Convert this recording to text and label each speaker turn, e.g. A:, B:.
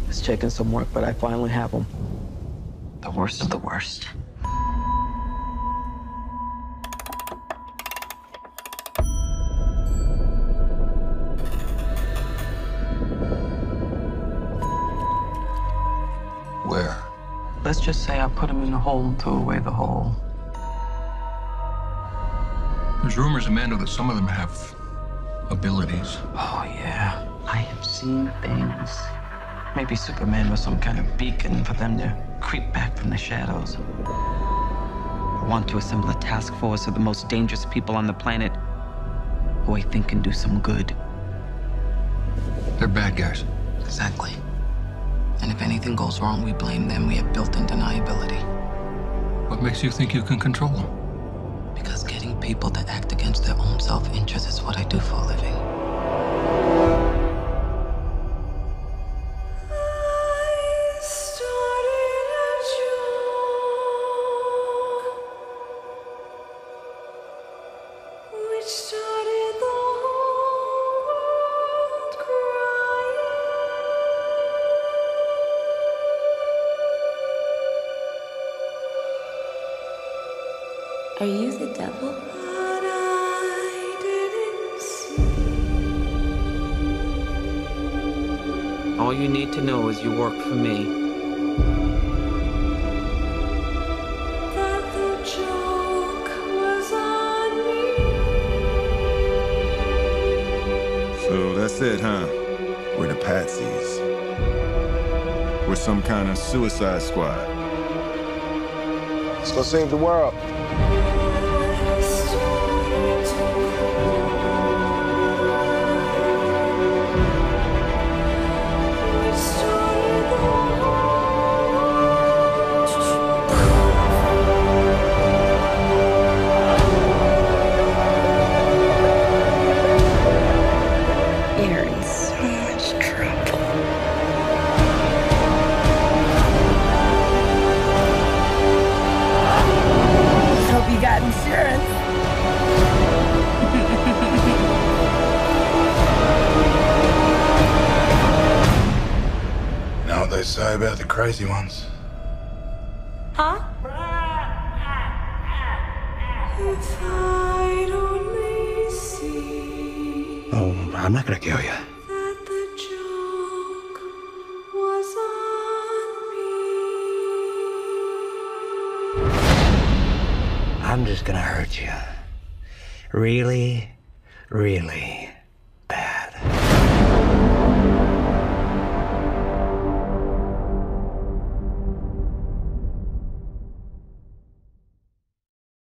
A: It's taken some work, but I finally have them. The worst of the worst.
B: Where?
A: Let's just say I put him in a hole, threw away the hole.
B: There's rumors, Amanda, that some of them have abilities.
A: Oh, yeah. I have seen things. Maybe Superman was some kind of beacon for them to creep back from the shadows. I want to assemble a task force of the most dangerous people on the planet who I think can do some good.
B: They're bad guys.
A: Exactly. And if anything goes wrong, we blame them. We have built-in deniability.
B: What makes you think you can control them?
A: Because getting people to act against their own self-interest is what I do for a living.
C: Are you the devil?
A: All you need to know is you work for me.
D: So that's it, huh? We're the patsies. We're some kind of suicide squad.
E: Let's go save the world.
C: You're in so much trouble. Hope you got insurance.
E: Know what they say about the crazy ones?
C: Huh?
F: If I'd only see
G: Oh, I'm not gonna kill you.
F: that the joke was on me.
G: I'm just gonna hurt you. Really, really